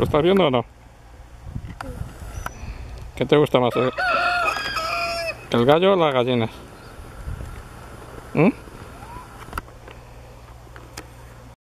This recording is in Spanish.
estás viendo o no? ¿Qué te gusta más? ¿El gallo o la gallina? ¿Mm?